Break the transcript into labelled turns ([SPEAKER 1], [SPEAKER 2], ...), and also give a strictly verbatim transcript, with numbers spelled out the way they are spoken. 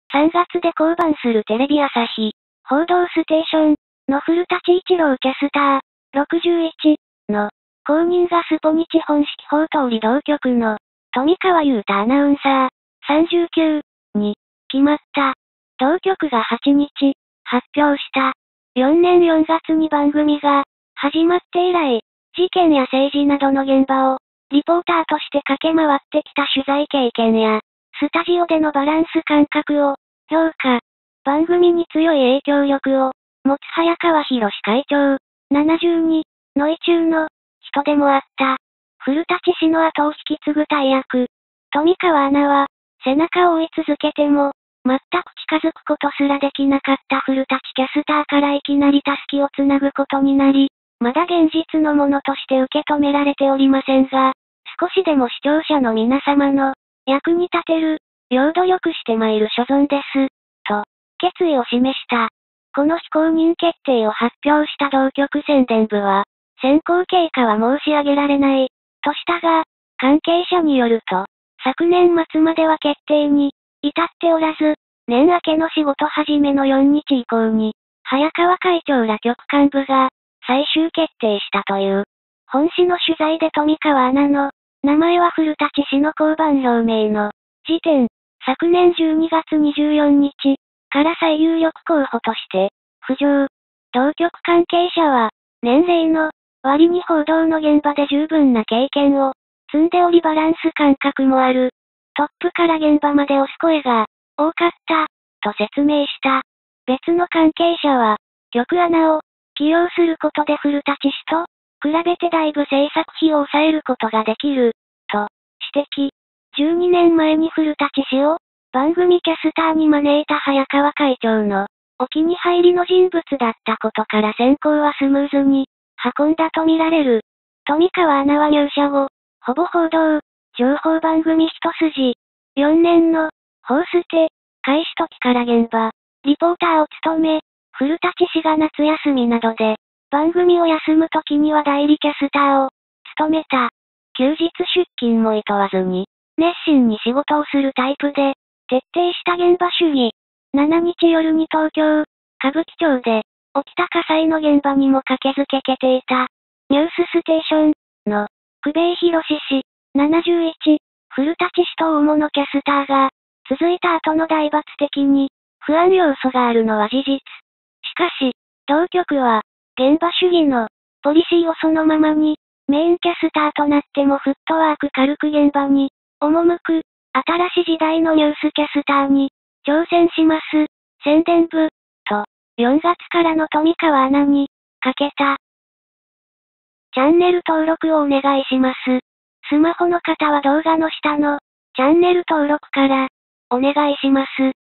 [SPEAKER 1] さんがつで降板するテレビ朝日、報道ステーションの古舘一郎キャスター、ろくじゅういちの後任がスポニチ本式法通り同局の富川悠太アナウンサー、さんじゅうきゅうに決まった。同局がはちにち発表した。よんねんよんがつに番組が始まって以来、事件や政治などの現場をリポーターとして駆け回ってきた取材経験や、スタジオでのバランス感覚を評価。番組に強い影響力を持つ早川博会長、ななじゅうにの意中の人でもあった。古舘氏の後を引き継ぐ大役。富川アナは背中を追い続けても全く近づくことすらできなかった古舘キャスターからいきなりタスキをつなぐことになり、まだ現実のものとして受け止められておりませんが、少しでも視聴者の皆様の役に立てるよう努力してまいる所存です。と、決意を示した。この非公認決定を発表した同局宣伝部は、選考経過は申し上げられない、としたが、関係者によると、昨年末までは決定に至っておらず、年明けの仕事始めのよっか以降に、早川会長ら局幹部が最終決定したという。本誌の取材で富川アナの名前は古舘氏の降板表明の時点、昨年じゅうにがつにじゅうよっかから最有力候補として浮上。同局関係者は、年齢の割に報道の現場で十分な経験を積んでおりバランス感覚もある。トップから現場まで押す声が多かった、と説明した。別の関係者は、局アナを起用することで古舘氏と比べてだいぶ制作費を抑えることができる、と指摘。じゅうにねんまえに古舘氏を番組キャスターに招いた早川会長のお気に入りの人物だったことから選考はスムーズに運んだとみられる。富川アナは入社後、ほぼ報道、情報番組一筋。よねんの報ステ開始時から現場、リポーターを務め、古舘氏が夏休みなどで番組を休む時には代理キャスターを務めた。休日出勤も厭わずに、熱心に仕事をするタイプで、徹底した現場主義。しちにち夜に東京、歌舞伎町で、起きた火災の現場にも駆けつけていた。ニュースステーションの、久米宏氏、ななじゅういち、古舘氏と大物キャスターが、続いた後の大抜擢に、不安要素があるのは事実。しかし、同局は、現場主義の、ポリシーをそのままに、メインキャスターとなってもフットワーク軽く現場に、赴く、新しい時代のニュースキャスターに、挑戦します、宣伝部、と、よんがつからの富川アナに、かけた。チャンネル登録をお願いします。スマホの方は動画の下の、チャンネル登録から、お願いします。